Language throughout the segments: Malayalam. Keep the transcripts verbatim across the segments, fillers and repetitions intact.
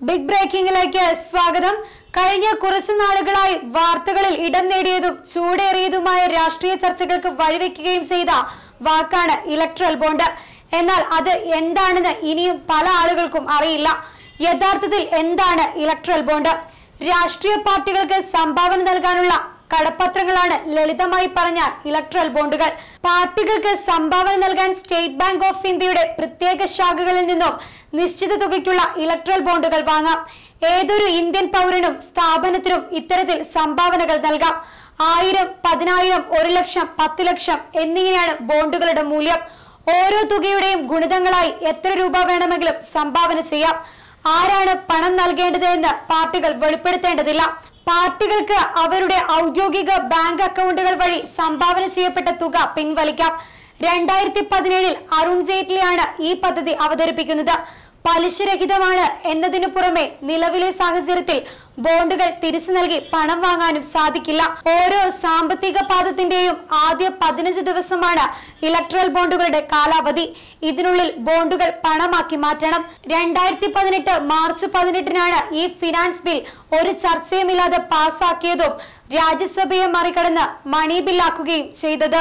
ബിഗ് ബ്രേക്കിംഗിലേക്ക് സ്വാഗതം. കഴിഞ്ഞ കുറച്ചു നാളുകളായി വാർത്തകളിൽ ഇടം നേടിയതും ചൂടേറിയതുമായ രാഷ്ട്രീയ ചർച്ചകൾക്ക് വഴിവെക്കുകയും ചെയ്ത വാക്കാണ് ഇലക്ട്രൽ ബോണ്ട്. എന്നാൽ അത് എന്താണെന്ന് ഇനിയും പല ആളുകൾക്കും അറിയില്ല. യഥാർത്ഥത്തിൽ എന്താണ് ഇലക്ട്രൽ ബോണ്ട്? രാഷ്ട്രീയ പാർട്ടികൾക്ക് സംഭാവന നൽകാനുള്ള കടപ്പത്രങ്ങളാണ് ലളിതമായി പറഞ്ഞാൽ ഇലക്ട്രൽ ബോണ്ടുകൾ. പാർട്ടികൾക്ക് സംഭാവന നൽകാൻ സ്റ്റേറ്റ് ബാങ്ക് ഓഫ് ഇന്ത്യയുടെ പ്രത്യേക ശാഖകളിൽ നിന്നും നിശ്ചിത തുകയ്ക്കുള്ള ഇലക്ട്രൽ ബോണ്ടുകൾ വാങ്ങാം. ഏതൊരു ഇന്ത്യൻ പൗരനും സ്ഥാപനത്തിനും ഇത്തരത്തിൽ സംഭാവനകൾ നൽകാം. ആയിരം, പതിനായിരം, ഒരു ലക്ഷം, പത്ത് ലക്ഷം എന്നിങ്ങനെയാണ് ബോണ്ടുകളുടെ മൂല്യം. ഓരോ തുകയുടെയും ഗുണിതങ്ങളായി എത്ര രൂപ വേണമെങ്കിലും സംഭാവന ചെയ്യാം. ആരാണ് പണം നൽകേണ്ടത് എന്ന് പാർട്ടികൾ വെളിപ്പെടുത്തേണ്ടതില്ല. പാർട്ടികൾക്ക് അവരുടെ ഔദ്യോഗിക ബാങ്ക് അക്കൗണ്ടുകൾ വഴി സംഭാവന ചെയ്യപ്പെട്ട തുക പിൻവലിക്കാം. രണ്ടായിരത്തി പതിനേഴിൽ അരുൺ ജെയ്റ്റ്ലിയാണ് ഈ പദ്ധതി അവതരിപ്പിക്കുന്നത്. പലിശരഹിതമാണ് എന്നതിനു പുറമെ നിലവിലെ സാഹചര്യത്തിൽ ബോണ്ടുകൾ തിരിച്ചു നൽകി പണം വാങ്ങാനും സാധിക്കില്ല. ഓരോ സാമ്പത്തിക പാദത്തിന്റെയും ആദ്യ പതിനഞ്ച് ദിവസമാണ് ഇലക്ട്രൽ ബോണ്ടുകളുടെ കാലാവധി. ഇതിനുള്ളിൽ ബോണ്ടുകൾ പണമാക്കി മാറ്റണം. രണ്ടായിരത്തി പതിനെട്ട് മാർച്ച് പതിനെട്ടിനാണ് ഈ ഫിനാൻസ് ബിൽ ഒരു ചർച്ചയുമില്ലാതെ പാസാക്കിയതും രാജ്യസഭയെ മറികടന്ന് മണി ബില്ലാക്കുകയും ചെയ്തത്.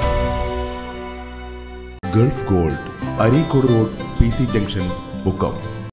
Gulf Gold, Areekode road, P C junction, Mukkam.